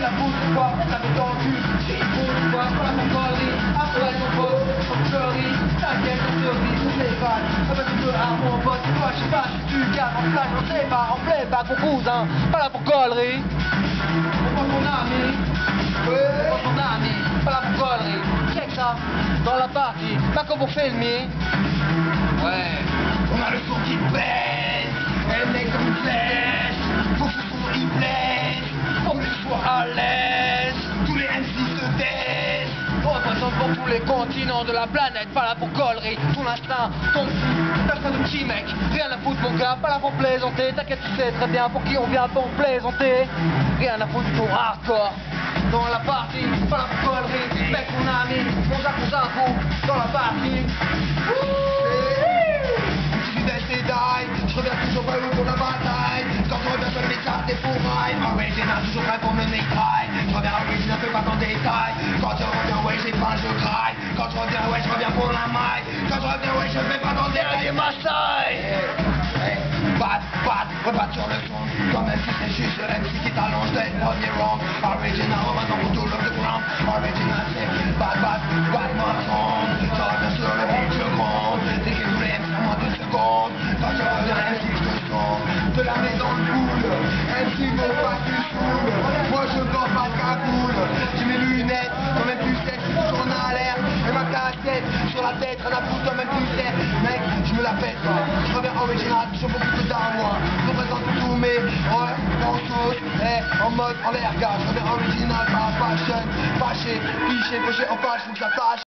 la bouche, quoi, ça me tend le cul. J'ai une bouche, quoi, pas mon connerie. Après mon pote, mon fleurie. T'inquiète, on se dit, on s'évade. Avec un peu à mon pote, toi, je sais pas, je suis calme, en flash, on sait pas, en playback, mon cousin. Pas là pour connerie. On prend ton ami. Ouais. On prend ton ami. Pas là pour connerie. Check ça. Dans la partie, pas comme pour filmer. Ouais. On a le son qui pèse, elle est comme une flèche. Faut que ce son il plaise, faut que je sois à l'aise. Tous les MC se taisent. On représente pour tous les continents de la planète, pas là pour collerie, ton instinct, ton personne de petit mec, rien à foutre mon gars, pas là pour plaisanter, t'inquiète tu sais très bien pour qui on vient pour plaisanter, rien à foutre ton hardcore, dans la partie, pas là pour collerie, mec mon ami, mon coup, dans la partie. Je reviens toujours prêt pour la bataille. Quand je reviens, je me m'échappe des fourrailles. Original, toujours prêt pour me mitraille. Je reviens original, fais pas en détail. Quand je reviens, ouais, j'ai faim, je graille. Quand je reviens, ouais, je reviens pour la maille. Quand je reviens, ouais, je fais pas dans le détail. Ma taille. Rebat sur le son. Comme MC, c'est juste le MC qui t'allonge dès le premier round. Original, revenant pour tout l'underground. Original, c'est bad, mon son. Je reviens sur le hit, je gronde. Dès que tous les MC en moins de secondes. Quand je reviens, MC, je te sens. De la mets dans le boule. MC, mon pas tu saoules. Moi, je porte pas de cagoule. J'ai mes lunettes, toi-même tu sais, je suis toujours en alerte. Et ma casquette sur la tête, rien à foutre, toi-même tu sais. Mec, je me la pète, quoi. Je reviens original, je suis beaucoup plus d'un mois. Je représente tous mes, ouais, en sauce, en mode, en l'air, gars. Je reviens original, pas fashion, fâché, cliché, poché en page, faut que ça tâche.